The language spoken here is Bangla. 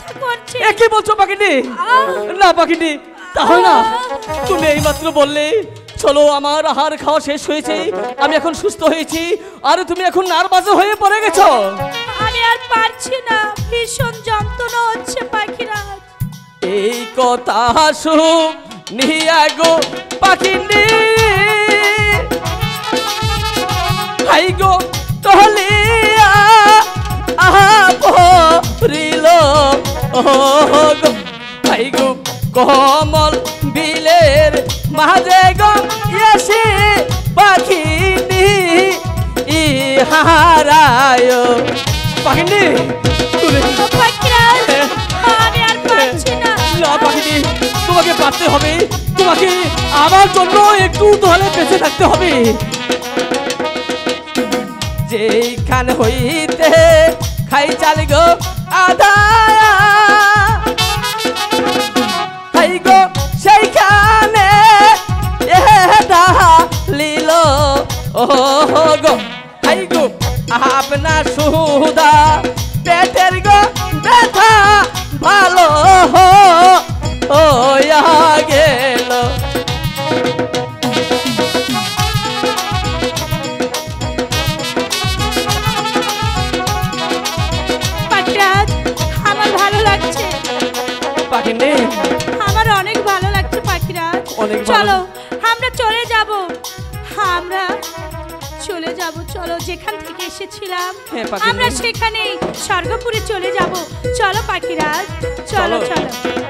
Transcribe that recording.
ইচ্ছে করছে। কি বলছো পাখিটি? না পাখিটি, তাহলে না, তুমি এইমাত্র বললে চলো আমার আহার খাওয়া শেষ হয়েছে, আমি এখন সুস্থ হয়েছি, আর তুমি এখন নার্ভাস হয়ে পড়ে গেছো। আমি আর পারছি না, ভীষণ যন্ত্রণা হচ্ছে পাখিরাজ। এই কথা শুনিয়া গো পাখিটি হাই গো টহলিয়া আহা পড়িল গো, হাই গো কমল বিলের মাঝে গো এসে পাখিটি ইহারায়। পাখিটি তুমি পাখিরাজ, আমি আর পারছি না। না পাখিটি, তোমাকে পারতে হবে, তোমাকে আমার জন্য একটু তাহলে বেঁচে থাকতে হবে। যেখান হইতে খাই চাল গো আধা খাই গো সেইখানে লীল ও গো, খাই গো আপনা সুদা পেটের গো ব্যথা ভালো হইয়া গেল। পাখিরাজ, আমার ভালো লাগছে। পাখিটি আমার অনেক ভালো লাগছে পাখিরাজ। অনেক ভালো। চলো আমরা চলে যাব, আমরা চলে যাব, চলো যেখান থেকে এসেছিলাম হ্যাঁ, পাখিরাজ। আমরা সেখানেই স্বর্গপুরে চলে যাব। চলো পাখিরাজ, চলো চলো। চলো।